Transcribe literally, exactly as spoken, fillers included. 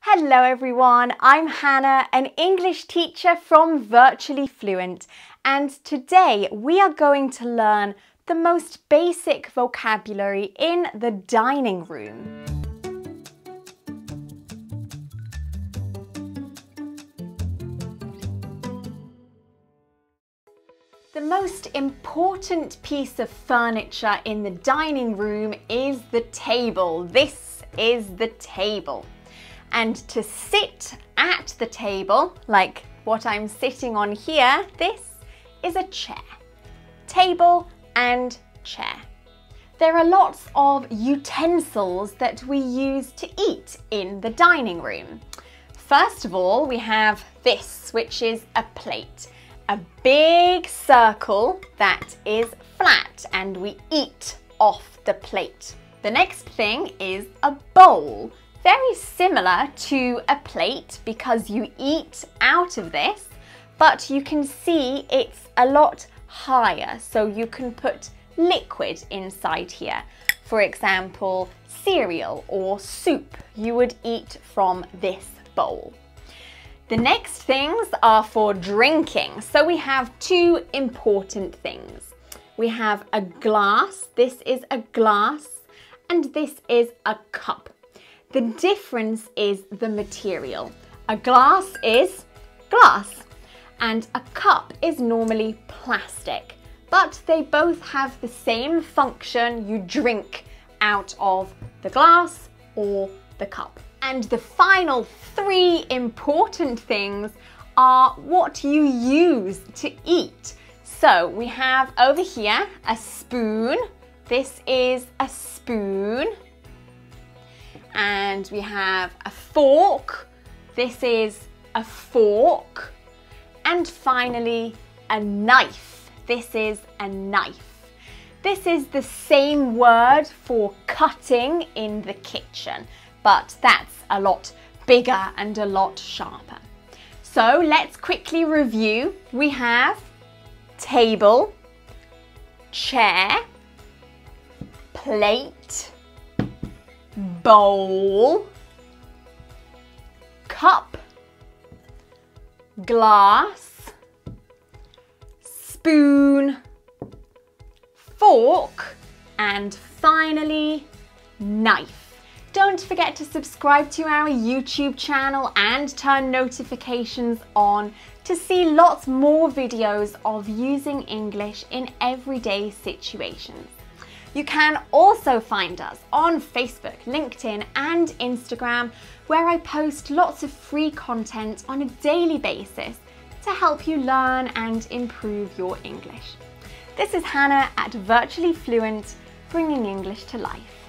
Hello everyone, I'm Hannah, an English teacher from Virtually Fluent, and today we are going to learn the most basic vocabulary in the dining room. The most important piece of furniture in the dining room is the table. This is the table. And to sit at the table, like what I'm sitting on here, this is a chair. Table and chair. There are lots of utensils that we use to eat in the dining room. First of all, we have this, which is a plate. A big circle that is flat, and we eat off the plate. The next thing is a bowl. Very similar to a plate because you eat out of this, but you can see it's a lot higher, so you can put liquid inside here. For example, cereal or soup you would eat from this bowl. The next things are for drinking. So we have two important things. We have a glass, this is a glass, and this is a cup. The difference is the material. A glass is glass and a cup is normally plastic, but they both have the same function. You drink out of the glass or the cup. And the final three important things are what you use to eat. So we have over here a spoon. This is a spoon. And we have a fork. This is a fork. And finally, a knife. This is a knife. This is the same word for cutting in the kitchen, but that's a lot bigger and a lot sharper. So let's quickly review. We have table, chair, plate, bowl, cup, glass, spoon, fork, and finally, knife. Don't forget to subscribe to our YouTube channel and turn notifications on to see lots more videos of using English in everyday situations. You can also find us on Facebook, LinkedIn and Instagram, where I post lots of free content on a daily basis to help you learn and improve your English. This is Hannah at Virtually Fluent, bringing English to life.